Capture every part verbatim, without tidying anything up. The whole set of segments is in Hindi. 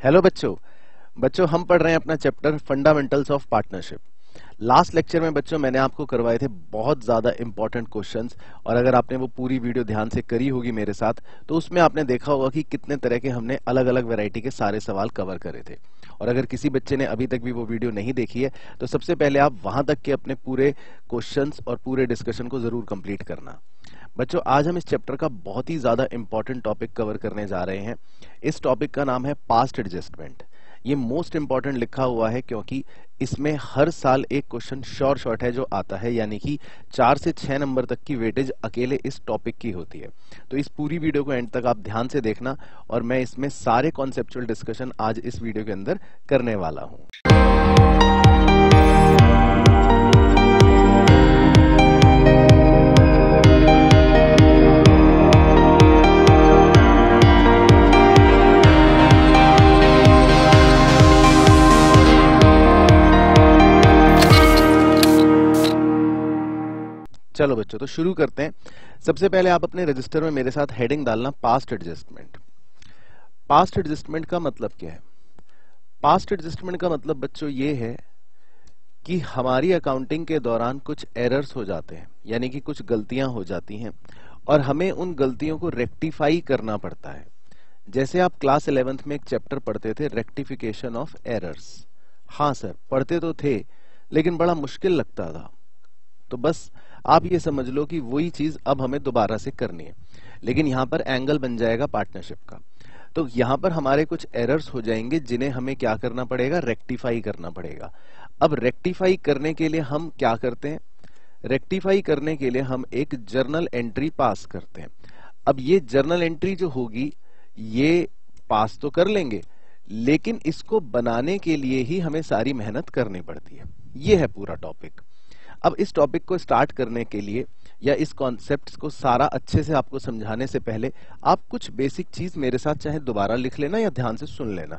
हेलो बच्चों बच्चों हम पढ़ रहे हैं अपना chapter fundamentals of partnership. Last lecture में बच्चों मैंने आपको करवाए थे बहुत ज्यादा इंपॉर्टेंट क्वेश्चंस, और अगर आपने वो पूरी वीडियो ध्यान से करी होगी मेरे साथ तो उसमें आपने देखा होगा कि कितने तरह के हमने अलग अलग वैरायटी के सारे सवाल कवर करे थे। और अगर किसी बच्चे ने अभी तक भी वो वीडियो नहीं देखी है तो सबसे पहले आप वहां तक के अपने पूरे क्वेश्चंस और पूरे डिस्कशन को जरूर कंप्लीट करना। बच्चों आज हम इस चैप्टर का बहुत ही ज्यादा इंपॉर्टेंट टॉपिक कवर करने जा रहे हैं। इस टॉपिक का नाम है पास्ट एडजस्टमेंट। ये मोस्ट इंपॉर्टेंट लिखा हुआ है क्योंकि इसमें हर साल एक क्वेश्चन श्योर शॉर्ट है जो आता है, यानी कि चार से छह नंबर तक की वेटेज अकेले इस टॉपिक की होती है। तो इस पूरी वीडियो को एंड तक आप ध्यान से देखना, और मैं इसमें सारे कॉन्सेप्चुअल डिस्कशन आज इस वीडियो के अंदर करने वाला हूं। चलो बच्चों तो शुरू करते हैं। सबसे पहले आप अपने रजिस्टर में मेरे साथ हेडिंग डालना पास्ट एडजस्टमेंट। पास्ट एडजस्टमेंट का मतलब क्या है? पास्ट एडजस्टमेंट का मतलब बच्चों ये है कि हमारी अकाउंटिंग के दौरान कुछ एरर्स हो जाते हैं, यानी कि कुछ गलतियां हो जाती हैं और हमें उन गलतियों को रेक्टिफाई करना पड़ता है। जैसे आप क्लास इलेवेंथ में एक चैप्टर पढ़ते थे, रेक्टिफिकेशन ऑफ एरर्स। हाँ सर, पढ़ते तो थे लेकिन बड़ा मुश्किल लगता था। तो बस आप ये समझ लो कि वही चीज अब हमें दोबारा से करनी है, लेकिन यहां पर एंगल बन जाएगा पार्टनरशिप का। तो यहां पर हमारे कुछ एरर्स हो जाएंगे जिन्हें हमें क्या करना पड़ेगा, रेक्टिफाई करना पड़ेगा। अब रेक्टिफाई करने के लिए हम क्या करते हैं? रेक्टिफाई करने के लिए हम एक जर्नल एंट्री पास करते हैं। अब ये जर्नल एंट्री जो होगी ये पास तो कर लेंगे, लेकिन इसको बनाने के लिए ही हमें सारी मेहनत करनी पड़ती है। ये है पूरा टॉपिक। अब इस टॉपिक को स्टार्ट करने के लिए या इस कॉन्सेप्ट को सारा अच्छे से आपको समझाने से पहले आप कुछ बेसिक चीज मेरे साथ चाहे दोबारा लिख लेना या ध्यान से सुन लेना।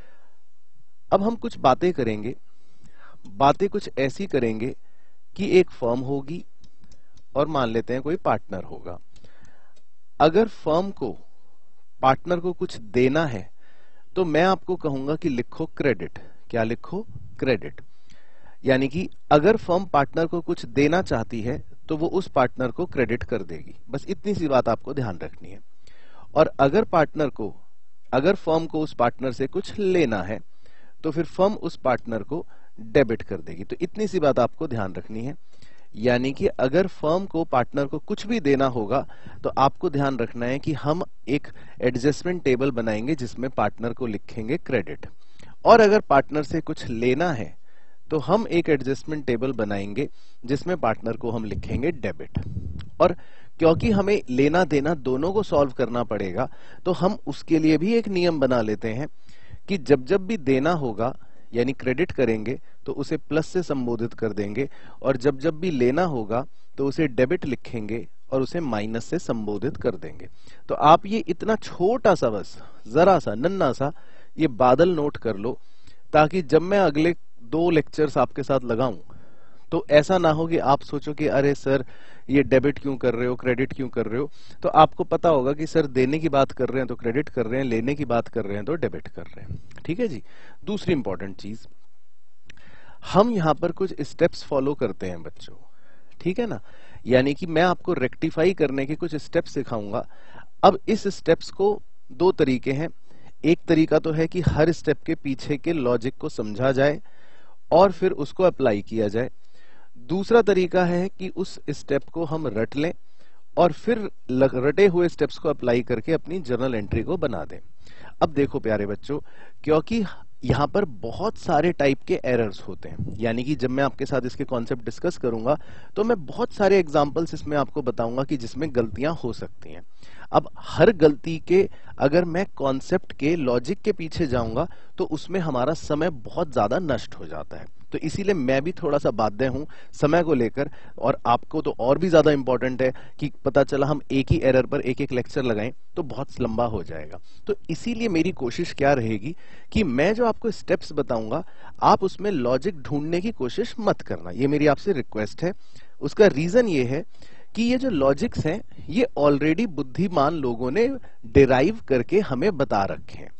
अब हम कुछ बातें करेंगे। बातें कुछ ऐसी करेंगे कि एक फर्म होगी और मान लेते हैं कोई पार्टनर होगा। अगर फर्म को पार्टनर को कुछ देना है तो मैं आपको कहूंगा कि लिखो क्रेडिट। क्या लिखो? क्रेडिट। यानी कि अगर फर्म पार्टनर को कुछ देना चाहती है तो वो उस पार्टनर को क्रेडिट कर देगी। बस इतनी सी बात आपको ध्यान रखनी है। और अगर पार्टनर को अगर फर्म को उस पार्टनर से कुछ लेना है तो फिर फर्म उस पार्टनर को डेबिट कर देगी। तो इतनी सी बात आपको ध्यान रखनी है। यानी कि अगर फर्म को पार्टनर को कुछ भी देना होगा तो आपको ध्यान रखना है कि हम एक एडजस्टमेंट टेबल बनाएंगे जिसमें पार्टनर को लिखेंगे क्रेडिट, और अगर पार्टनर से कुछ लेना है तो हम एक एडजस्टमेंट टेबल बनाएंगे जिसमें पार्टनर को हम लिखेंगे डेबिट। और क्योंकि हमें लेना देना दोनों को सॉल्व करना पड़ेगा तो हम उसके लिए भी एक नियम बना लेते हैं कि जब जब भी देना होगा यानी क्रेडिट करेंगे तो उसे प्लस से संबोधित कर देंगे, और जब जब भी लेना होगा तो उसे डेबिट लिखेंगे और उसे माइनस से संबोधित कर देंगे। तो आप ये इतना छोटा सा, बस जरा सा नन्ना सा ये बादल नोट कर लो, ताकि जब मैं अगले दो लेक्चर्स आपके साथ लगाऊं तो ऐसा ना हो कि आप सोचो कि अरे सर ये डेबिट क्यों कर रहे हो, क्रेडिट क्यों कर रहे हो। तो आपको पता होगा कि सर देने की बात कर रहे हैं तो क्रेडिट कर रहे हैं, लेने की बात कर रहे हैं तो डेबिट कर रहे हैं। ठीक है जी। दूसरी इंपॉर्टेंट चीज, हम यहां पर कुछ स्टेप्स फॉलो करते हैं बच्चों, ठीक है ना। यानी कि मैं आपको रेक्टिफाई करने के कुछ स्टेप्स सिखाऊंगा। अब इस स्टेप्स को दो तरीके हैं। एक तरीका तो है कि हर स्टेप के पीछे के लॉजिक को समझा जाए और फिर उसको अप्लाई किया जाए। दूसरा तरीका है कि उस स्टेप को हम रट लें और फिर रटे हुए स्टेप्स को अप्लाई करके अपनी जर्नल एंट्री को बना दें। अब देखो प्यारे बच्चों, क्योंकि यहाँ पर बहुत सारे टाइप के एरर्स होते हैं, यानी कि जब मैं आपके साथ इसके कॉन्सेप्ट डिस्कस करूंगा तो मैं बहुत सारे एग्जांपल्स इसमें आपको बताऊंगा कि जिसमें गलतियां हो सकती हैं। अब हर गलती के अगर मैं कॉन्सेप्ट के लॉजिक के पीछे जाऊंगा तो उसमें हमारा समय बहुत ज्यादा नष्ट हो जाता है। तो इसीलिए मैं भी थोड़ा सा बाध्य हूं समय को लेकर, और आपको तो और भी ज्यादा इंपॉर्टेंट है कि पता चला हम एक ही एरर पर एक एक लेक्चर लगाएं तो बहुत लंबा हो जाएगा। तो इसीलिए मेरी कोशिश क्या रहेगी कि मैं जो आपको स्टेप्स बताऊंगा आप उसमें लॉजिक ढूंढने की कोशिश मत करना। ये मेरी आपसे रिक्वेस्ट है। उसका रीजन ये है कि ये जो लॉजिक्स हैं ये ऑलरेडी बुद्धिमान लोगों ने डिराइव करके हमें बता रखे हैं।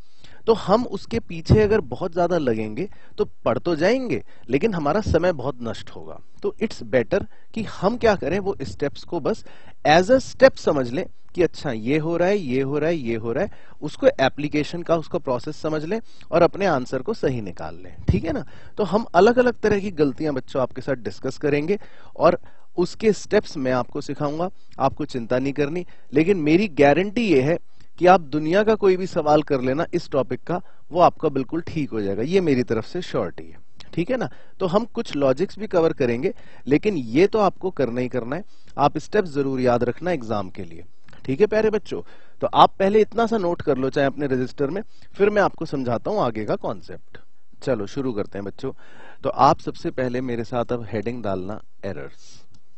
तो हम उसके पीछे अगर बहुत ज्यादा लगेंगे तो पढ़ तो जाएंगे लेकिन हमारा समय बहुत नष्ट होगा। तो इट्स बेटर कि हम क्या करें, वो स्टेप्स को बस एज अ स्टेप समझ लें कि अच्छा ये हो रहा है, ये हो रहा है, ये हो रहा है, उसको एप्लीकेशन का उसका प्रोसेस समझ लें और अपने आंसर को सही निकाल लें। ठीक है ना। तो हम अलग अलग तरह की गलतियां बच्चों आपके साथ डिस्कस करेंगे और उसके स्टेप्स मैं आपको सिखाऊंगा, आपको चिंता नहीं करनी। लेकिन मेरी गारंटी ये है कि आप दुनिया का कोई भी सवाल कर लेना इस टॉपिक का, वो आपका बिल्कुल ठीक हो जाएगा, ये मेरी तरफ से श्योरिटी है। ठीक है ना। तो हम कुछ लॉजिक्स भी कवर करेंगे लेकिन ये तो आपको करना ही करना है, आप स्टेप्स जरूर याद रखना एग्जाम के लिए। ठीक है प्यारे बच्चों, तो आप पहले इतना सा नोट कर लो चाहे अपने रजिस्टर में, फिर मैं आपको समझाता हूं आगे का कॉन्सेप्ट। चलो शुरू करते हैं बच्चों। तो आप सबसे पहले मेरे साथ अब हेडिंग डालना एरर्स।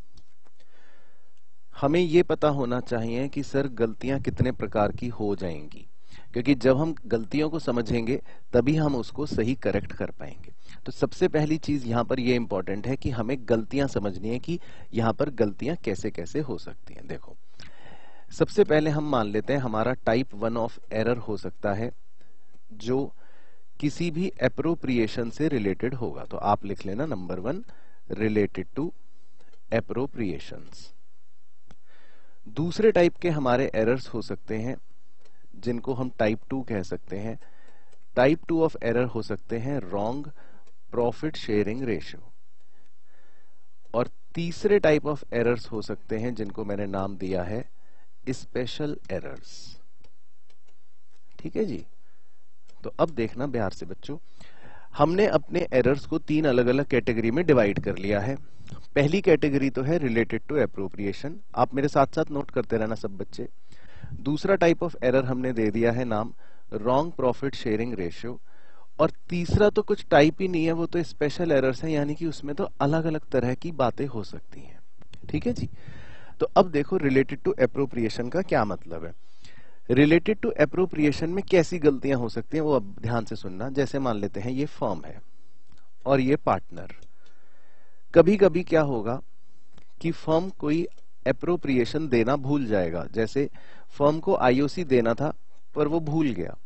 हमें यह पता होना चाहिए कि सर गलतियां कितने प्रकार की हो जाएंगी, क्योंकि जब हम गलतियों को समझेंगे तभी हम उसको सही करेक्ट कर पाएंगे। तो सबसे पहली चीज यहां पर यह इंपॉर्टेंट है कि हमें गलतियां समझनी है कि यहां पर गलतियां कैसे कैसे हो सकती हैं। देखो सबसे पहले हम मान लेते हैं हमारा टाइप वन ऑफ एरर हो सकता है जो किसी भी एप्रोप्रिएशन से रिलेटेड होगा। तो आप लिख लेना number one, related to appropriations. दूसरे टाइप के हमारे एरर्स हो सकते हैं जिनको हम टाइप टू कह सकते हैं। टाइप टू ऑफ एरर हो सकते हैं रॉन्ग प्रॉफिट शेयरिंग रेशियो। और तीसरे टाइप ऑफ एरर्स हो सकते हैं जिनको मैंने नाम दिया है स्पेशल एरर्स। ठीक है जी। तो अब देखना बिहार से बच्चों, हमने अपने एरर्स को तीन अलग अलग कैटेगरी में डिवाइड कर लिया है। पहली कैटेगरी तो है रिलेटेड टू एप्रोप्रिएशन, आप मेरे साथ साथ नोट करते रहना सब बच्चे। दूसरा टाइप ऑफ एरर हमने दे दिया है नाम रॉन्ग प्रॉफिट शेयरिंग रेशियो। और तीसरा तो कुछ टाइप ही नहीं है, वो तो स्पेशल एरर्स है, यानी कि उसमें तो अलग अलग तरह की बातें हो सकती हैं। ठीक है जी। तो अब देखो रिलेटेड टू एप्रोप्रिएशन का क्या मतलब है। रिलेटेड टू एप्रोप्रिएशन में कैसी गलतियां हो सकती हैं वो अब ध्यान से सुनना। जैसे मान लेते हैं ये फर्म है और ये पार्टनर। कभी कभी क्या होगा कि फर्म कोई एप्रोप्रिएशन देना भूल जाएगा। जैसे फर्म को आईओसी देना था पर वो भूल गया,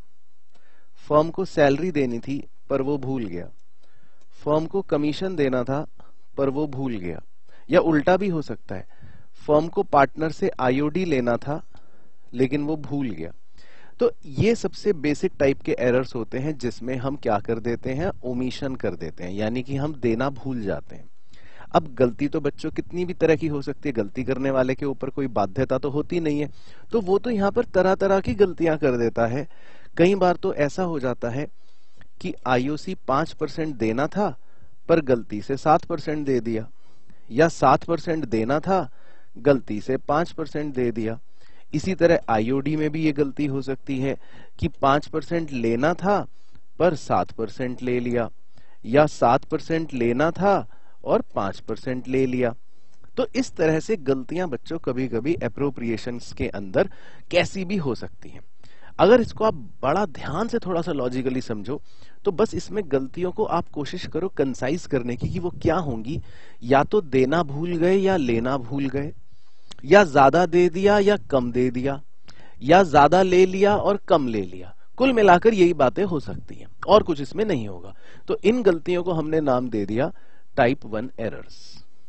फर्म को सैलरी देनी थी पर वो भूल गया, फर्म को कमीशन देना था पर वो भूल गया। या उल्टा भी हो सकता है, फर्म को पार्टनर से आईओडी लेना था लेकिन वो भूल गया। तो ये सबसे बेसिक टाइप के एरर्स होते हैं जिसमें हम क्या कर देते हैं, ओमिशन कर देते हैं, यानी कि हम देना भूल जाते हैं। अब गलती तो बच्चों कितनी भी तरह की हो सकती है, गलती करने वाले के ऊपर कोई बाध्यता तो होती नहीं है, तो वो तो यहाँ पर तरह तरह की गलतियां कर देता है। कई बार तो ऐसा हो जाता है कि आईओसी पांच परसेंट देना था पर गलती से सात परसेंट दे दिया, या सात परसेंट देना था गलती से पांच परसेंट दे दिया। इसी तरह आईओडी में भी ये गलती हो सकती है कि पांच परसेंट लेना था पर सात परसेंट ले लिया, या सात परसेंट लेना था और पांच परसेंट ले लिया। तो इस तरह से गलतियां बच्चों कभी कभी एप्रोप्रिएशंस के अंदर कैसी भी हो सकती हैं। अगर इसको आप बड़ा ध्यान से थोड़ा सा लॉजिकली समझो तो बस इसमें गलतियों को आप कोशिश करो कंसाइज करने की कि वो क्या होंगी। या तो देना भूल गए या लेना भूल गए, या ज्यादा दे दिया या कम दे दिया, या ज्यादा ले लिया और कम ले लिया। कुल मिलाकर यही बातें हो सकती हैं और कुछ इसमें नहीं होगा। तो इन गलतियों को हमने नाम दे दिया टाइप वन एरर्स,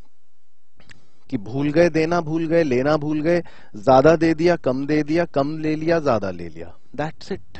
कि भूल गए, देना भूल गए, लेना भूल गए, ज्यादा दे दिया, कम दे दिया, कम ले लिया, ज्यादा ले लिया, दैट्स इट।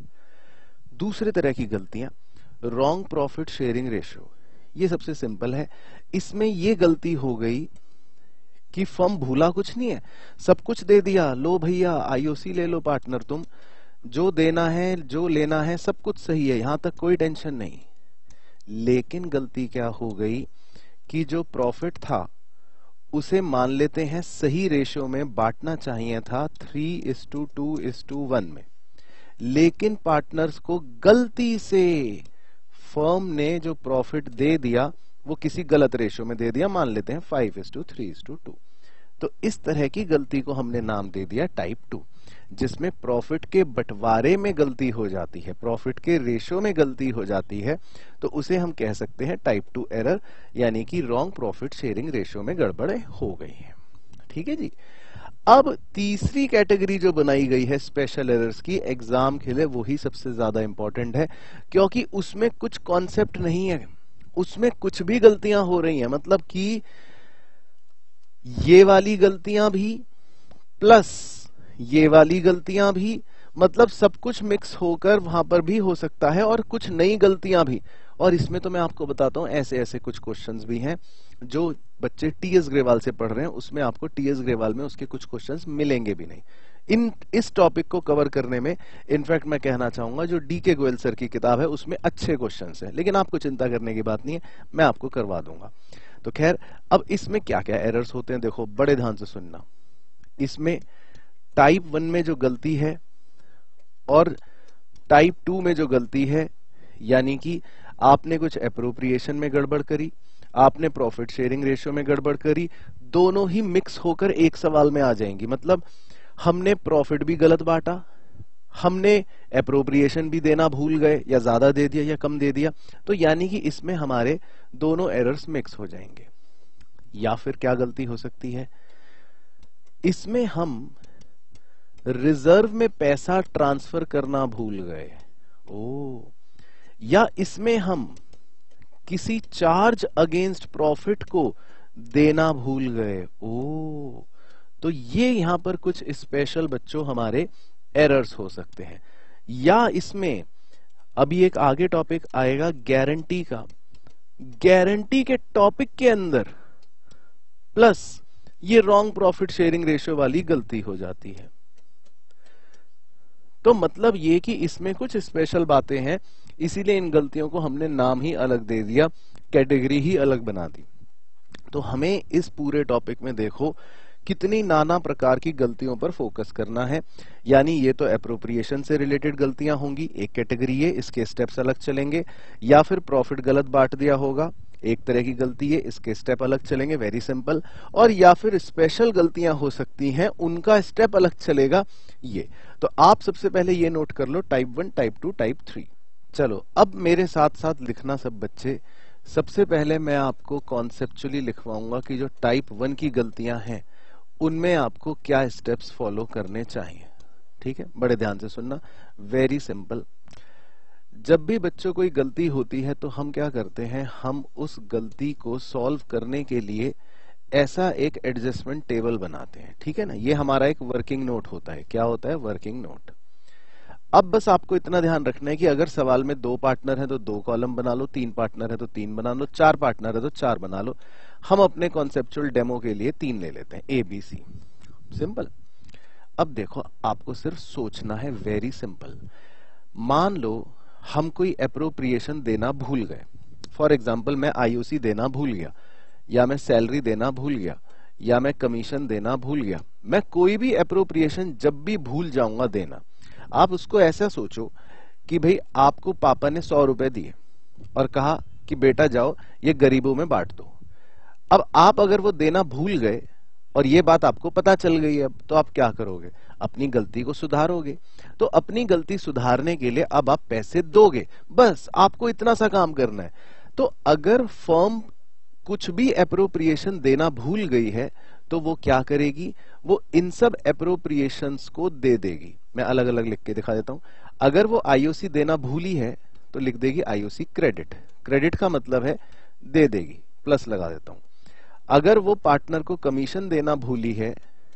दूसरे तरह की गलतियां रॉन्ग प्रॉफिट शेयरिंग रेशियो, ये सबसे सिंपल है। इसमें ये गलती हो गई कि फर्म भूला कुछ नहीं है, सब कुछ दे दिया, लो भैया आईओसी ले लो पार्टनर, तुम जो देना है जो लेना है सब कुछ सही है, यहां तक कोई टेंशन नहीं। लेकिन गलती क्या हो गई कि जो प्रॉफिट था उसे मान लेते हैं सही रेशियो में बांटना चाहिए था three is to two is to one में, लेकिन पार्टनर्स को गलती से फर्म ने जो प्रॉफिट दे दिया वो किसी गलत रेशियो में दे दिया, मान लेते हैं five is to three is to two. तो इस तरह की गलती को हमने नाम दे दिया टाइप टू, जिसमें प्रॉफिट के बंटवारे में गलती हो जाती है, प्रॉफिट के रेशियो में गलती हो जाती है, तो उसे हम कह सकते हैं टाइप टू एरर, यानी कि रॉन्ग प्रॉफिट शेयरिंग रेशियो में गड़बड़ हो गई है। ठीक है जी। अब तीसरी कैटेगरी जो बनाई गई है स्पेशल एरर्स की एग्जाम के लिए, वही सबसे ज्यादा इंपॉर्टेंट है, क्योंकि उसमें कुछ कॉन्सेप्ट नहीं है, उसमें कुछ भी गलतियां हो रही हैं, मतलब कि ये वाली गलतियां भी प्लस ये वाली गलतियां भी, मतलब सब कुछ मिक्स होकर वहां पर भी हो सकता है, और कुछ नई गलतियां भी। और इसमें तो मैं आपको बताता हूं ऐसे ऐसे कुछ क्वेश्चंस भी हैं जो बच्चे टीएस ग्रेवाल से पढ़ रहे हैं, उसमें आपको टीएस ग्रेवाल में उसके कुछ क्वेश्चंस मिलेंगे भी नहीं। इन इस टॉपिक को कवर करने में इनफैक्ट मैं कहना चाहूंगा जो डी के गोयल सर की किताब है उसमें अच्छे क्वेश्चंस हैं, लेकिन आपको चिंता करने की बात नहीं है, मैं आपको करवा दूंगा। तो खैर, अब इसमें क्या क्या एरर्स होते हैं देखो, बड़े ध्यान से सुनना। इसमें टाइप वन में जो गलती है और टाइप टू में जो गलती है, यानी कि आपने कुछ एप्रोप्रिएशन में गड़बड़ करी, आपने प्रॉफिट शेयरिंग रेशियो में गड़बड़ करी, दोनों ही मिक्स होकर एक सवाल में आ जाएंगी। मतलब हमने प्रॉफिट भी गलत बांटा, हमने एप्रोप्रिएशन भी देना भूल गए, या ज्यादा दे दिया या कम दे दिया, तो यानी कि इसमें हमारे दोनों एरर्स मिक्स हो जाएंगे। या फिर क्या गलती हो सकती है, इसमें हम रिजर्व में पैसा ट्रांसफर करना भूल गए, ओ, या इसमें हम किसी चार्ज अगेंस्ट प्रॉफिट को देना भूल गए, ओ, तो ये यहां पर कुछ स्पेशल बच्चों हमारे एरर्स हो सकते हैं। या इसमें अभी एक आगे टॉपिक आएगा गारंटी का, गारंटी के टॉपिक के अंदर प्लस ये रॉन्ग प्रॉफिट शेयरिंग रेशियो वाली गलती हो जाती है। तो मतलब ये कि इसमें कुछ स्पेशल बातें हैं, इसीलिए इन गलतियों को हमने नाम ही अलग दे दिया, कैटेगरी ही अलग बना दी। तो हमें इस पूरे टॉपिक में देखो कितनी नाना प्रकार की गलतियों पर फोकस करना है। यानी ये तो एप्रोप्रिएशन से रिलेटेड गलतियां होंगी, एक कैटेगरी है, इसके स्टेप्स अलग चलेंगे। या फिर प्रॉफिट गलत बांट दिया होगा, एक तरह की गलती है, इसके स्टेप अलग चलेंगे, वेरी सिंपल। और या फिर स्पेशल गलतियां हो सकती हैं, उनका स्टेप अलग चलेगा। ये तो आप सबसे पहले ये नोट कर लो, type one, type two, type three. चलो अब मेरे साथ साथ लिखना सब बच्चे। सबसे पहले मैं आपको कॉन्सेप्चुअली लिखवाऊंगा कि जो टाइप वन की गलतियां हैं उनमें आपको क्या स्टेप्स फॉलो करने चाहिए। ठीक है, बड़े ध्यान से सुनना, वेरी सिंपल। जब भी बच्चों कोई गलती होती है तो हम क्या करते हैं, हम उस गलती को सॉल्व करने के लिए ऐसा एक एडजस्टमेंट टेबल बनाते हैं। ठीक है ना, ये हमारा एक वर्किंग नोट होता है। क्या होता है? Working note. अब बस आपको इतना ध्यान रखना है कि अगर सवाल में दो पार्टनर है तो दो कॉलम बना लो, तीन पार्टनर है तो तीन बना लो, चार पार्टनर है तो चार बना लो। हम अपने कॉन्सेप्चुअल डेमो के लिए तीन ले लेते हैं, ए बी सी, सिंपल। अब देखो, आपको सिर्फ सोचना है, वेरी सिंपल। मान लो हम कोई एप्रोप्रिएशन देना भूल गए, फॉर एग्जाम्पल मैं आईओसी देना भूल गया, या मैं सैलरी देना भूल गया, या मैं कमीशन देना भूल गया। मैं कोई भी एप्रोप्रिएशन जब भी भूल जाऊंगा देना, आप उसको ऐसा सोचो कि भाई आपको पापा ने सौ रुपए दिए और कहा कि बेटा जाओ ये गरीबों में बांट दो। अब आप अगर वो देना भूल गए और ये बात आपको पता चल गई है, अब तो आप क्या करोगे? अपनी गलती को सुधारोगे। तो अपनी गलती सुधारने के लिए अब आप पैसे दोगे, बस आपको इतना सा काम करना है। तो अगर फर्म कुछ भी एप्रोप्रिएशन देना भूल गई है तो वो क्या करेगी? वो इन सब एप्रोप्रिएशंस को दे देगी। मैं अलग अलग लिख के दिखा देता हूं। अगर वो आईओसी देना भूली है तो लिख देगी आईओसी क्रेडिट। क्रेडिट का मतलब है दे देगी, प्लस लगा देता हूं। अगर वो पार्टनर को कमीशन देना भूली है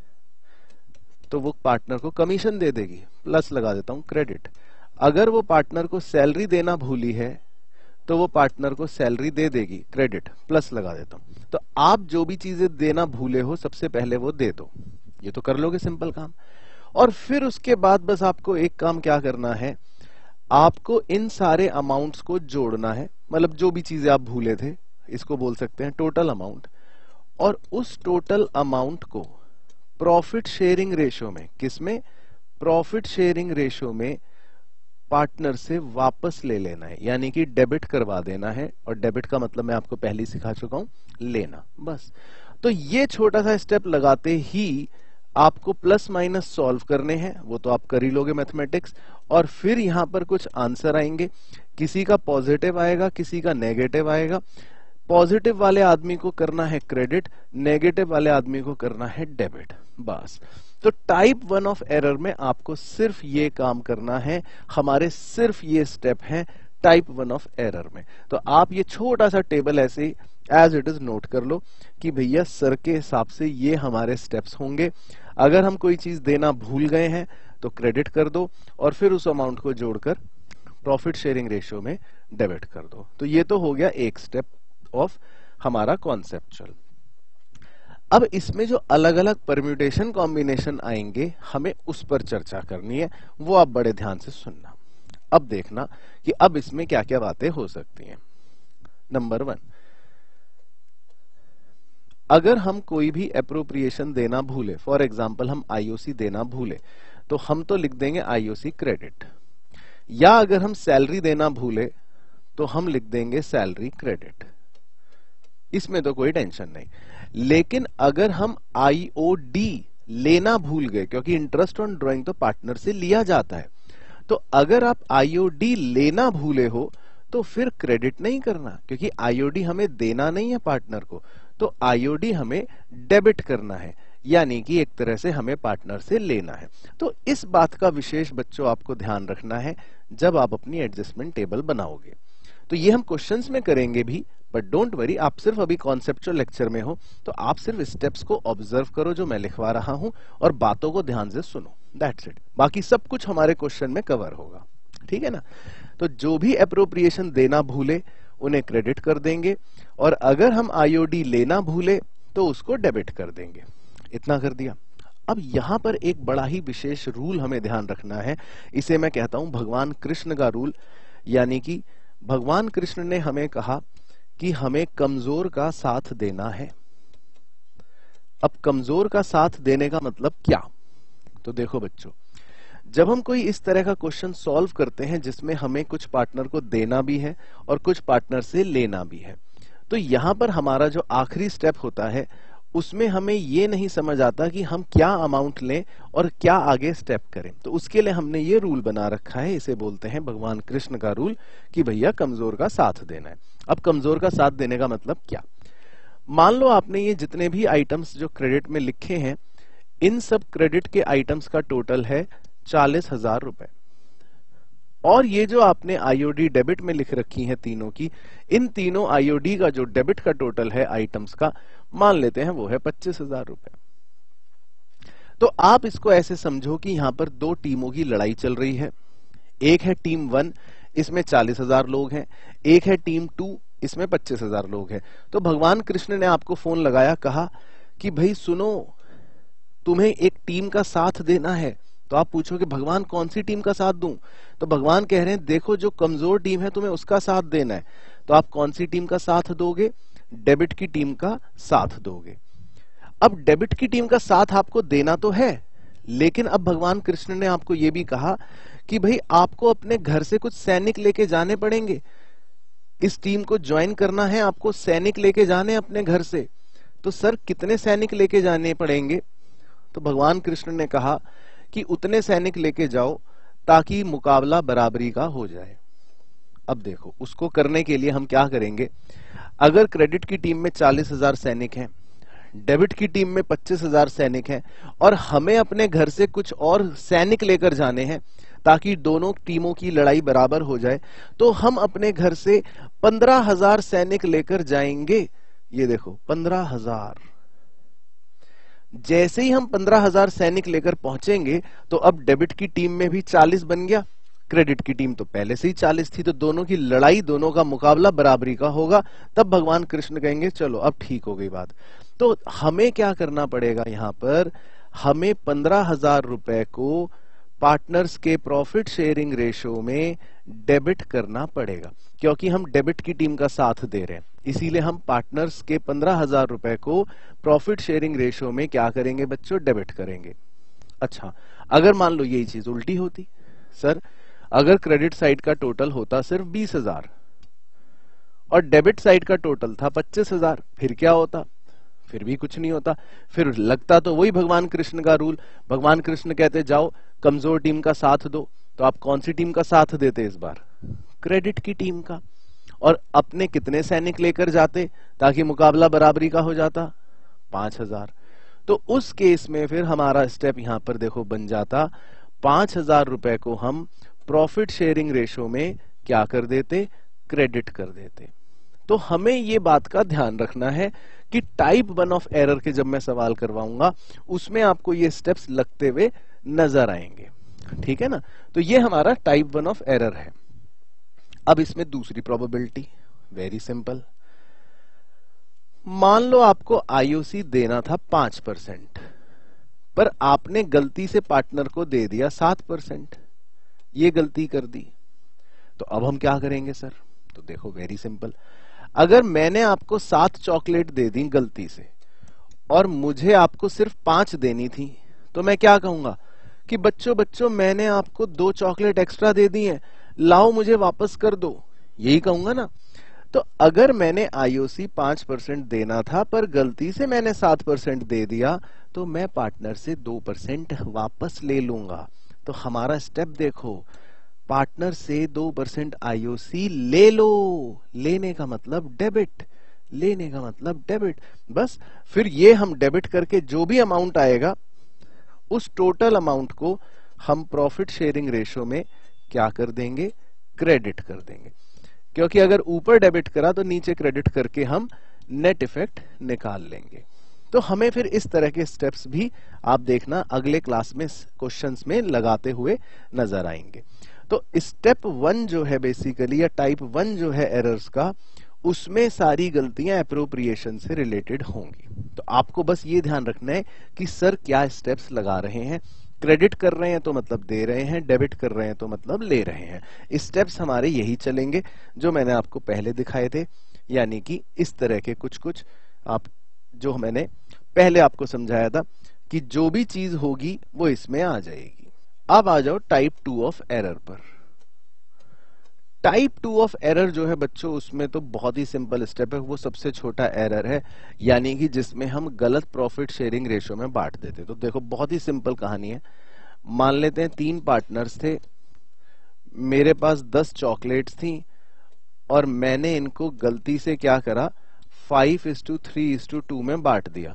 तो वो पार्टनर को कमीशन दे देगी, प्लस लगा देता हूं क्रेडिट। अगर वो पार्टनर को सैलरी देना भूली है तो वो पार्टनर को सैलरी दे देगी, क्रेडिट, प्लस लगा देता हूं। तो आप जो भी चीजें देना भूले हो सबसे पहले वो दे दो। ये तो कर लोगे, सिंपल काम। और फिर उसके बाद बस आपको एक काम क्या करना है, आपको इन सारे अमाउंट्स को जोड़ना है। मतलब जो भी चीजें आप भूले थे, इसको बोल सकते हैं टोटल अमाउंट। और उस टोटल अमाउंट को प्रॉफिट शेयरिंग रेशियो में, किसमें? प्रॉफिट शेयरिंग रेशियो में पार्टनर से वापस ले लेना है, यानी कि डेबिट करवा देना है। और डेबिट का मतलब मैं आपको पहले ही सिखा चुका हूं, लेना, बस। तो ये छोटा सा स्टेप लगाते ही आपको प्लस माइनस सॉल्व करने हैं, वो तो आप कर ही लोगे मैथमेटिक्स। और फिर यहां पर कुछ आंसर आएंगे, किसी का पॉजिटिव आएगा, किसी का नेगेटिव आएगा। पॉजिटिव वाले आदमी को करना है क्रेडिट, नेगेटिव वाले आदमी को करना है डेबिट, बस। तो टाइप वन ऑफ एरर में आपको सिर्फ ये काम करना है, हमारे सिर्फ ये स्टेप है टाइप वन ऑफ एरर में। तो आप ये छोटा सा टेबल ऐसे ही एज इट इज नोट कर लो कि भैया सर के हिसाब से ये हमारे स्टेप्स होंगे। अगर हम कोई चीज देना भूल गए हैं तो क्रेडिट कर दो और फिर उस अमाउंट को जोड़कर प्रॉफिट शेयरिंग रेशियो में डेबिट कर दो। तो ये तो हो गया एक स्टेप ऑफ हमारा कॉन्सेप्चुअल। अब इसमें जो अलग अलग परम्यूटेशन कॉम्बिनेशन आएंगे हमें उस पर चर्चा करनी है, वो आप बड़े ध्यान से सुनना। अब देखना कि अब इसमें क्या क्या बातें हो सकती हैं। नंबर वन, अगर हम कोई भी एप्रोप्रिएशन देना भूले, फॉर एग्जाम्पल हम आईओसी देना भूले, तो हम तो लिख देंगे आईओसी क्रेडिट, या अगर हम सैलरी देना भूले तो हम लिख देंगे सैलरी क्रेडिट, इसमें तो कोई टेंशन नहीं। लेकिन अगर हम आईओडी लेना भूल गए, क्योंकि इंटरेस्ट ऑन ड्राइंग तो पार्टनर से लिया जाता है, तो अगर आप आईओडी लेना भूले हो तो फिर क्रेडिट नहीं करना, क्योंकि आईओडी हमें देना नहीं है पार्टनर को, तो आईओडी हमें डेबिट करना है, यानी कि एक तरह से हमें पार्टनर से लेना है। तो इस बात का विशेष बच्चों आपको ध्यान रखना है जब आप अपनी एडजस्टमेंट टेबल बनाओगे। तो ये हम क्वेश्चंस में करेंगे भी, बट डोंट वरी, आप सिर्फ अभी कॉन्सेप्चुअल लेक्चर में हो तो आप सिर्फ स्टेप्स को ऑब्जर्व करो जो मैं लिखवा रहा हूं और बातों को ध्यान से सुनो, दैट्स इट। बाकी सब कुछ हमारे क्वेश्चन में कवर होगा, ठीक है ना। तो जो भी एप्रोप्रिएशन देना भूले उन्हें क्रेडिट कर देंगे, और अगर हम आईओडी लेना भूले तो उसको डेबिट कर देंगे। इतना कर दिया। अब यहां पर एक बड़ा ही विशेष रूल हमें ध्यान रखना है, इसे मैं कहता हूं भगवान कृष्ण का रूल। यानी कि भगवान कृष्ण ने हमें कहा कि हमें कमजोर का साथ देना है। अब कमजोर का साथ देने का मतलब क्या? तो देखो बच्चों, जब हम कोई इस तरह का क्वेश्चन सॉल्व करते हैं जिसमें हमें कुछ पार्टनर को देना भी है और कुछ पार्टनर से लेना भी है, तो यहां पर हमारा जो आखिरी स्टेप होता है उसमें हमें ये नहीं समझ आता कि हम क्या अमाउंट लें और क्या आगे स्टेप करें। तो उसके लिए हमने ये रूल बना रखा है, इसे बोलते हैं भगवान कृष्ण का रूल, कि भैया कमजोर का साथ देना है। अब कमजोर का साथ देने का मतलब क्या? मान लो आपने ये जितने भी आइटम्स जो क्रेडिट में लिखे हैं, इन सब क्रेडिट के आइटम्स का टोटल है चालीस हजार रुपए, और ये जो आपने आईओडी डेबिट में लिख रखी हैं तीनों की, इन तीनों आईओडी का जो डेबिट का टोटल है आइटम्स का, मान लेते हैं वो है पच्चीस हजार रुपए। तो आप इसको ऐसे समझो कि यहां पर दो टीमों की लड़ाई चल रही है। एक है टीम वन, इसमें चालीस हजार लोग हैं, एक है टीम टू, इसमें पच्चीस हजार लोग हैं। तो भगवान कृष्ण ने आपको फोन लगाया, कहा कि भाई सुनो, तुम्हें एक टीम का साथ देना है। तो आप पूछोगे भगवान कौन सी टीम का साथ दूं? तो भगवान कह रहे हैं देखो जो कमजोर टीम है तुम्हें उसका साथ देना है। तो आप कौन सी टीम का साथ दोगे? डेबिट की टीम का साथ दोगे। अब डेबिट की टीम का साथ आपको देना तो है, लेकिन अब भगवान कृष्ण ने आपको यह भी कहा कि भाई आपको अपने घर से कुछ सैनिक लेके जाने पड़ेंगे, इस टीम को ज्वाइन करना है, आपको सैनिक लेके जाने अपने घर से। तो सर कितने सैनिक लेके जाने पड़ेंगे? तो भगवान कृष्ण ने कहा कि उतने सैनिक लेके जाओ ताकि मुकाबला बराबरी का हो जाए। अब देखो, उसको करने के लिए हम क्या करेंगे? अगर क्रेडिट की टीम में चालीस हजार सैनिक हैं, डेबिट की टीम में पच्चीस हजार सैनिक हैं, और हमें अपने घर से कुछ और सैनिक लेकर जाने हैं ताकि दोनों टीमों की लड़ाई बराबर हो जाए, तो हम अपने घर से पंद्रह हजार सैनिक लेकर जाएंगे। ये देखो पंद्रह हजार। जैसे ही हम पंद्रह हजार सैनिक लेकर पहुंचेंगे तो अब डेबिट की टीम में भी चालीस बन गया, क्रेडिट की टीम तो पहले से ही चालीस थी, तो दोनों की लड़ाई, दोनों का मुकाबला बराबरी का होगा। तब भगवान कृष्ण कहेंगे चलो अब ठीक हो गई बात। तो हमें क्या करना पड़ेगा? यहां पर हमें पंद्रह हजार रुपए को पार्टनर्स के प्रॉफिट शेयरिंग रेशियो में डेबिट करना पड़ेगा, क्योंकि हम डेबिट की टीम का साथ दे रहे हैं, इसीलिए हम पार्टनर्स के पंद्रह हजार रुपए को प्रॉफिट शेयरिंग रेशियो में क्या करेंगे बच्चों? डेबिट करेंगे। अच्छा, अगर मान लो यही चीज उल्टी होती, सर अगर क्रेडिट साइड का टोटल होता सिर्फ बीस हजार और डेबिट साइड का टोटल था पच्चीस हजार, फिर क्या होता? फिर भी कुछ नहीं होता, फिर लगता तो वही भगवान कृष्ण का रूल। भगवान कृष्ण कहते जाओ कमजोर टीम का साथ दो। तो आप कौन सी टीम का साथ देते इस बार? क्रेडिट की टीम का। और अपने कितने सैनिक लेकर जाते ताकि मुकाबला बराबरी का हो जाता? पांच हजार। तो उस केस में फिर हमारा स्टेप यहां पर देखो बन जाता, पांच हजार रुपए को हम प्रॉफिट शेयरिंग रेशो में क्या कर देते? क्रेडिट कर देते। तो हमें ये बात का ध्यान रखना है कि टाइप वन ऑफ एरर के जब मैं सवाल करवाऊंगा उसमें आपको ये स्टेप्स लगते हुए नजर आएंगे, ठीक है ना। तो ये हमारा टाइप वन ऑफ एरर है। अब इसमें दूसरी प्रोबेबिलिटी, वेरी सिंपल। मान लो आपको आईओसी देना था पांच परसेंट, पर आपने गलती से पार्टनर को दे दिया सात परसेंट, ये गलती कर दी। तो अब हम क्या करेंगे सर? तो देखो वेरी सिंपल, अगर मैंने आपको सात चॉकलेट दे दी गलती से और मुझे आपको सिर्फ पांच देनी थी, तो मैं क्या कहूंगा कि बच्चों बच्चों मैंने आपको दो चॉकलेट एक्स्ट्रा दे दी है, लाओ मुझे वापस कर दो, यही कहूंगा ना। तो अगर मैंने आईओसी पांच परसेंट देना था पर गलती से मैंने सात परसेंट दे दिया, तो मैं पार्टनर से दो परसेंट वापस ले लूंगा। तो हमारा स्टेप देखो, पार्टनर से दो परसेंट आईओसी ले लो, लेने का मतलब डेबिट, लेने का मतलब डेबिट। बस फिर ये हम डेबिट करके जो भी अमाउंट आएगा उस टोटल अमाउंट को हम प्रॉफिट शेयरिंग रेशो में क्या कर देंगे? क्रेडिट कर देंगे। क्योंकि अगर ऊपर डेबिट करा तो नीचे क्रेडिट करके हम नेट इफेक्ट निकाल लेंगे। तो हमें फिर इस तरह के स्टेप्स भी आप देखना अगले क्लास में क्वेश्चंस में लगाते हुए नजर आएंगे। तो स्टेप वन जो है बेसिकली, या टाइप वन जो है एरर्स का, उसमें सारी गलतियां एप्रोप्रिएशन से रिलेटेड होंगी। तो आपको बस ये ध्यान रखना है कि सर क्या स्टेप्स लगा रहे हैं। क्रेडिट कर रहे हैं तो मतलब दे रहे हैं, डेबिट कर रहे हैं तो मतलब ले रहे हैं। स्टेप्स हमारे यही चलेंगे जो मैंने आपको पहले दिखाए थे, यानी कि इस तरह के कुछ कुछ आप जो मैंने पहले आपको समझाया था कि जो भी चीज होगी वो इसमें आ जाएगी। अब आ जाओ टाइप टू ऑफ एरर पर। टाइप टू ऑफ एरर जो है बच्चों, उसमें तो बहुत ही सिंपल स्टेप है, वो सबसे छोटा एरर है, यानी कि जिसमें हम गलत प्रॉफिट शेयरिंग रेशो में बांट देते। तो देखो बहुत ही सिंपल कहानी है। मान लेते हैं तीन पार्टनर्स थे, मेरे पास दस चॉकलेट्स थी और मैंने इनको गलती से क्या करा, five is to three is to two में बांट दिया।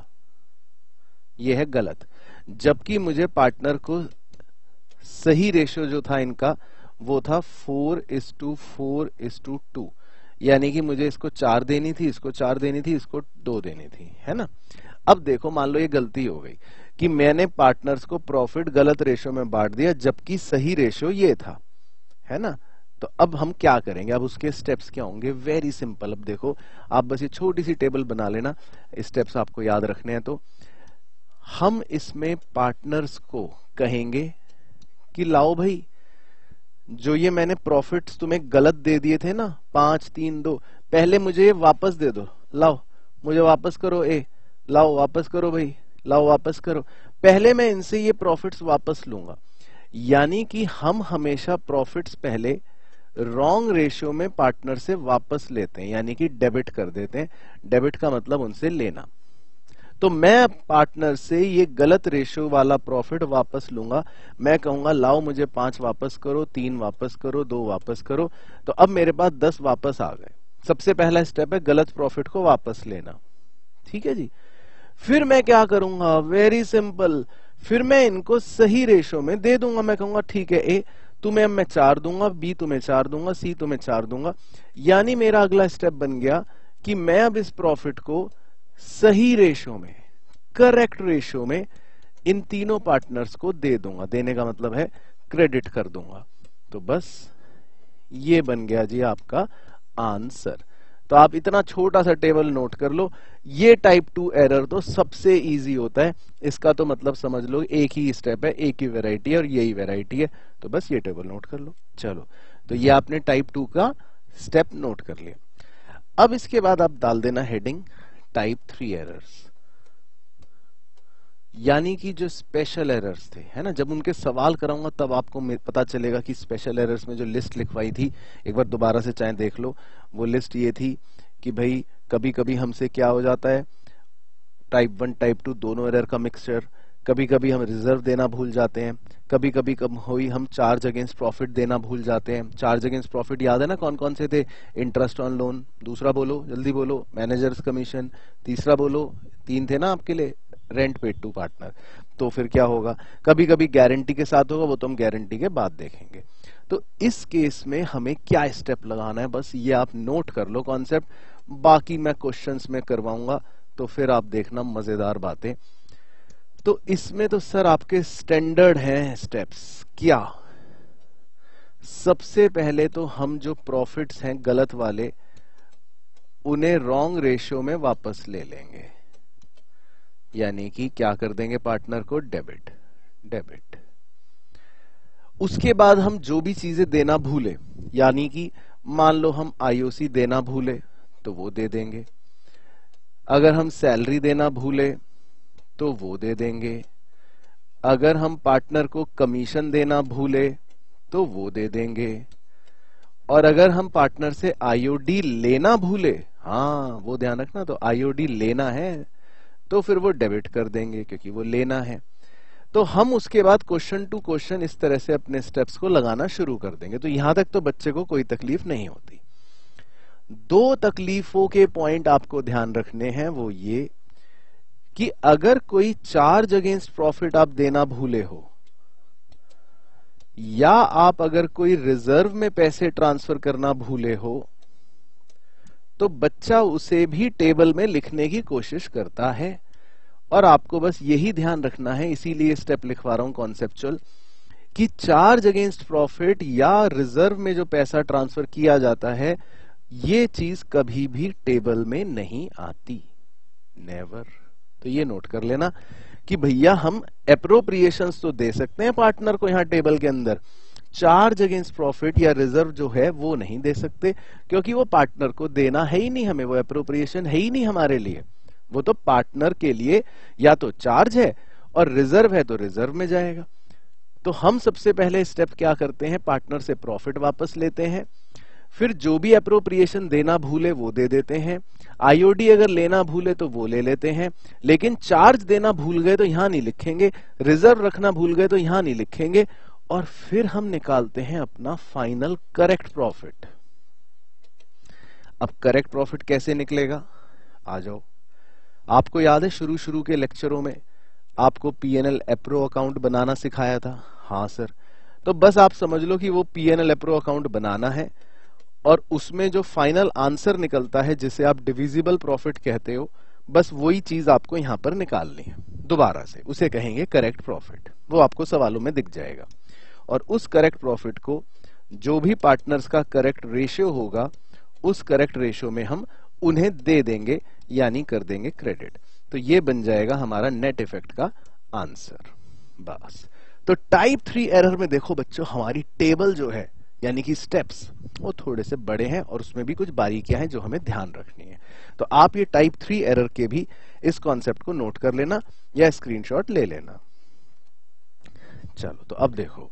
यह है गलत, जबकि मुझे पार्टनर को सही रेशो जो था इनका वो था four is to four is to two, यानी कि मुझे इसको चार देनी थी, इसको चार देनी थी, इसको दो देनी थी, है ना। अब देखो मान लो ये गलती हो गई कि मैंने पार्टनर्स को प्रॉफिट गलत रेशो में बांट दिया, जबकि सही रेशो ये था, है ना। तो अब हम क्या करेंगे? अब उसके स्टेप्स क्या होंगे? Very simple. अब देखो आप बस ये छोटी सी टेबल बना लेना, स्टेप्स आपको याद रखने हैं। तो हम इसमें पार्टनर्स को कहेंगे कि लाओ भाई, जो ये मैंने प्रॉफिट्स तुम्हें गलत दे दिए थे ना, पांच तीन दो, पहले मुझे ये वापस दे दो, लाओ मुझे वापस करो, ए लाओ वापस करो भाई, लाओ वापस करो। पहले मैं इनसे ये प्रॉफिट्स वापस लूंगा, यानी कि हम हमेशा प्रॉफिट्स पहले रॉन्ग रेशियो में पार्टनर से वापस लेते हैं, यानी कि डेबिट कर देते हैं। डेबिट का मतलब उनसे लेना। तो मैं पार्टनर से ये गलत रेशियो वाला प्रॉफिट वापस लूंगा। मैं कहूंगा लाओ मुझे पांच वापस करो, तीन वापस करो, दो वापस करो। तो अब मेरे पास दस वापस आ गए। सबसे पहला स्टेप है गलत प्रॉफिट को वापस लेना, ठीक है जी। फिर मैं क्या करूंगा? वेरी सिंपल, फिर मैं इनको सही रेशियो में दे दूंगा। मैं कहूंगा ठीक है, ए तुम्हें अब मैं चार दूंगा, बी तुम्हें चार दूंगा, सी तुम्हें चार दूंगा। यानी मेरा अगला स्टेप बन गया कि मैं अब इस प्रॉफिट को सही रेशो में, करेक्ट रेशो में इन तीनों पार्टनर्स को दे दूंगा। देने का मतलब है क्रेडिट कर दूंगा। तो बस ये बन गया जी आपका आंसर। तो आप इतना छोटा सा टेबल नोट कर लो। ये टाइप टू एरर तो सबसे इजी होता है, इसका तो मतलब समझ लो एक ही स्टेप है, एक ही वैरायटी है और यही वैरायटी है। तो बस ये टेबल नोट कर लो। चलो, तो ये आपने टाइप टू का स्टेप नोट कर लिया। अब इसके बाद आप डाल देना हेडिंग टाइप थ्री एरर्स, यानी कि जो स्पेशल एरर्स थे, है ना। जब उनके सवाल कराऊंगा तब आपको पता चलेगा कि स्पेशल एरर्स में जो लिस्ट लिखवाई थी, एक बार दोबारा से चाहे देख लो। वो लिस्ट ये थी कि भाई कभी कभी हमसे क्या हो जाता है, टाइप वन टाइप टू दोनों एरर का मिक्सचर, कभी कभी हम रिजर्व देना भूल जाते हैं, कभी कभी कब हुई हम चार्ज अगेंस्ट प्रॉफिट देना भूल जाते हैं। चार्ज अगेंस्ट प्रॉफिट याद है ना कौन कौन से थे? इंटरेस्ट ऑन लोन, दूसरा बोलो जल्दी बोलो, मैनेजर्स कमीशन, तीसरा बोलो, तीन थे ना आपके लिए, रेंट पेड टू पार्टनर। तो फिर क्या होगा, कभी कभी गारंटी के साथ होगा, वो तो हम गारंटी के बाद देखेंगे। तो इस केस में हमें क्या स्टेप लगाना है, बस ये आप नोट कर लो कॉन्सेप्ट, बाकी मैं क्वेश्चंस में करवाऊंगा तो फिर आप देखना मजेदार बातें। तो इसमें तो सर आपके स्टैंडर्ड हैं स्टेप्स। क्या? सबसे पहले तो हम जो प्रॉफिट्स हैं गलत वाले, उन्हें रॉन्ग रेशियो में वापस ले लेंगे, यानी कि क्या कर देंगे, पार्टनर को डेबिट डेबिट। उसके बाद हम जो भी चीजें देना भूले, यानी कि मान लो हम आईओसी देना भूले तो वो दे देंगे, अगर हम सैलरी देना भूले तो वो दे देंगे, अगर हम पार्टनर को कमीशन देना भूले तो वो दे देंगे, और अगर हम पार्टनर से आईओडी लेना भूले, हाँ वो ध्यान रखना, तो आईओडी लेना है तो फिर वो डेबिट कर देंगे क्योंकि वो लेना है। तो हम उसके बाद क्वेश्चन टू क्वेश्चन इस तरह से अपने स्टेप्स को लगाना शुरू कर देंगे। तो यहां तक तो बच्चे को कोई तकलीफ नहीं होती। दो तकलीफों के पॉइंट आपको ध्यान रखने हैं, वो ये कि अगर कोई चार्ज अगेंस्ट प्रॉफिट आप देना भूले हो, या आप अगर कोई रिजर्व में पैसे ट्रांसफर करना भूले हो, तो बच्चा उसे भी टेबल में लिखने की कोशिश करता है। और आपको बस यही ध्यान रखना है, इसीलिए स्टेप लिखवा रहा हूं कॉन्सेप्चुअल, कि चार्ज अगेंस्ट प्रॉफिट या रिजर्व में जो पैसा ट्रांसफर किया जाता है, ये चीज कभी भी टेबल में नहीं आती, नेवर। तो ये नोट कर लेना कि भैया हम एप्रोप्रिएशंस तो दे सकते हैं पार्टनर को यहां टेबल के अंदर, चार्ज अगेंस्ट प्रॉफिट या रिजर्व जो है वो नहीं दे सकते, क्योंकि वो पार्टनर को देना है ही नहीं, हमें वो एप्रोप्रिएशन है ही नहीं हमारे लिए। वो तो पार्टनर के लिए या तो चार्ज है और रिजर्व है तो रिजर्व में जाएगा। तो हम सबसे पहले स्टेप क्या करते हैं, पार्टनर से प्रॉफिट वापस लेते हैं, फिर जो भी एप्रोप्रिएशन देना भूले वो दे देते हैं, आईओडी अगर लेना भूले तो वो ले लेते हैं, लेकिन चार्ज देना भूल गए तो यहां नहीं लिखेंगे, रिजर्व रखना भूल गए तो यहां नहीं लिखेंगे, और फिर हम निकालते हैं अपना फाइनल करेक्ट प्रॉफिट। अब करेक्ट प्रॉफिट कैसे निकलेगा, आ जाओ। आपको याद है शुरू शुरू के लेक्चरों में आपको पीएनएल एप्रो अकाउंट बनाना सिखाया था? हाँ सर। तो बस आप समझ लो कि वो पीएनएल एप्रो अकाउंट बनाना है, और उसमें जो फाइनल आंसर निकलता है जिसे आप डिविजिबल प्रॉफिट कहते हो, बस वही चीज आपको यहां पर निकालनी है दोबारा से, उसे कहेंगे करेक्ट प्रॉफिट। वो आपको सवालों में दिख जाएगा, और उस करेक्ट प्रॉफिट को जो भी पार्टनर्स का करेक्ट रेशियो होगा, उस करेक्ट रेशियो में हम उन्हें दे देंगे, यानी कर देंगे क्रेडिट। तो ये बन जाएगा हमारा नेट इफेक्ट का आंसर। बस। तो टाइप थ्री एरर में देखो बच्चों, हमारी टेबल जो है यानी कि स्टेप्स, वो थोड़े से बड़े हैं और उसमें भी कुछ बारीकियां हैं जो हमें ध्यान रखनी है। तो आप ये टाइप थ्री एरर के भी इस कॉन्सेप्ट को नोट कर लेना या स्क्रीनशॉट ले लेना। चलो, तो अब देखो,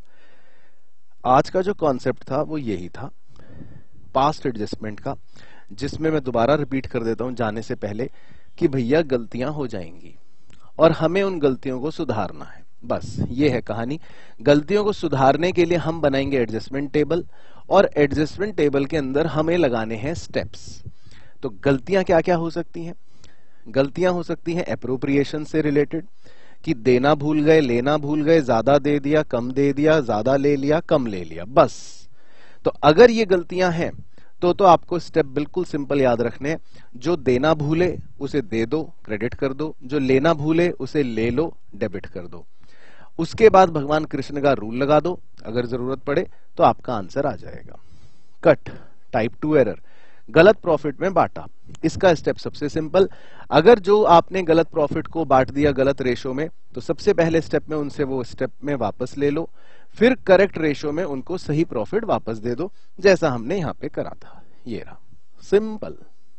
आज का जो कॉन्सेप्ट था वो यही था, पास्ट एडजस्टमेंट का, जिसमें मैं दोबारा रिपीट कर देता हूं जाने से पहले कि भैया गलतियां हो जाएंगी और हमें उन गलतियों को सुधारना है। बस ये है कहानी। गलतियों को सुधारने के लिए हम बनाएंगे एडजस्टमेंट टेबल, और एडजस्टमेंट टेबल के अंदर हमें लगाने हैं स्टेप्स। तो गलतियां क्या क्या हो सकती हैं? गलतियां हो सकती हैं एप्रोप्रिएशन से रिलेटेड, कि देना भूल गए, लेना भूल गए, ज्यादा दे दिया, कम दे दिया, ज्यादा ले लिया, कम ले लिया, बस। तो अगर ये गलतियां हैं तो तो आपको स्टेप बिल्कुल सिंपल याद रखने हैं। जो देना भूले उसे दे दो, क्रेडिट कर दो, जो लेना भूले उसे ले लो, डेबिट कर दो। उसके बाद भगवान कृष्ण का रूल लगा दो, अगर जरूरत पड़े तो आपका आंसर आ जाएगा। कट, टाइप टू एरर, गलत प्रॉफिट में बांटा। इसका स्टेप सबसे सिंपल, अगर जो आपने गलत प्रॉफिट को बांट दिया गलत रेशो में, तो सबसे पहले स्टेप में उनसे वो स्टेप में वापस ले लो, फिर करेक्ट रेशो में उनको सही प्रॉफिट वापस दे दो, जैसा हमने यहां पे करा था। ये रहा, सिंपल।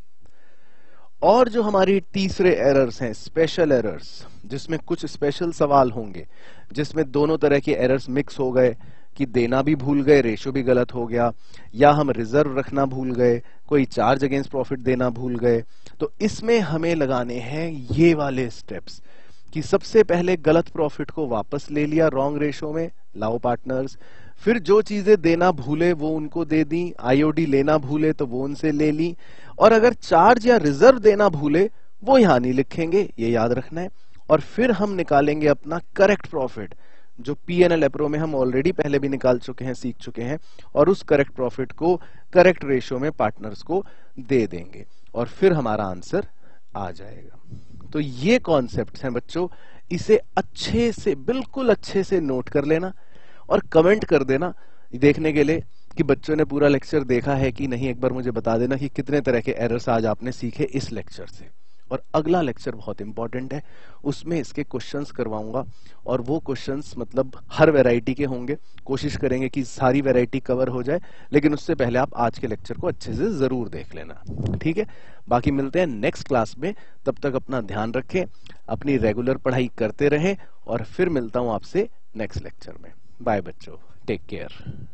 और जो हमारी तीसरे एरर्स हैं, स्पेशल एरर्स, जिसमें कुछ स्पेशल सवाल होंगे, जिसमें दोनों तरह के एरर्स मिक्स हो गए, कि देना भी भूल गए, रेशो भी गलत हो गया, या हम रिजर्व रखना भूल गए, कोई चार्ज अगेंस्ट प्रॉफिट देना भूल गए, तो इसमें हमें लगाने हैं ये वाले स्टेप्स, कि सबसे पहले गलत प्रॉफिट को वापस ले लिया रॉन्ग रेशो में, लाओ पार्टनर्स। फिर जो चीजें देना भूले वो उनको दे दी, आईओडी लेना भूले तो वो उनसे ले ली, और अगर चार्ज या रिजर्व देना भूले वो यहां नहीं लिखेंगे, ये याद रखना है। और फिर हम निकालेंगे अपना करेक्ट प्रॉफिट, जो पी एन एल एप्रो में हम ऑलरेडी पहले भी निकाल चुके हैं, सीख चुके हैं, और उस करेक्ट प्रॉफिट को करेक्ट रेशियो में पार्टनर्स को दे देंगे, और फिर हमारा आंसर आ जाएगा। तो ये कॉन्सेप्ट हैं बच्चों, इसे अच्छे से, बिल्कुल अच्छे से नोट कर लेना और कमेंट कर देना देखने के लिए कि बच्चों ने पूरा लेक्चर देखा है कि नहीं। एक बार मुझे बता देना कि कितने तरह के एरर्स आज आपने सीखे इस लेक्चर से। और अगला लेक्चर बहुत इंपॉर्टेंट है, उसमें इसके क्वेश्चंस करवाऊंगा, और वो क्वेश्चंस मतलब हर वैरायटी के होंगे। कोशिश करेंगे कि सारी वैरायटी कवर हो जाए, लेकिन उससे पहले आप आज के लेक्चर को अच्छे से जरूर देख लेना, ठीक है। बाकी मिलते हैं नेक्स्ट क्लास में, तब तक अपना ध्यान रखें, अपनी रेगुलर पढ़ाई करते रहें, और फिर मिलता हूं आपसे नेक्स्ट लेक्चर में। बाय बच्चों, टेक केयर।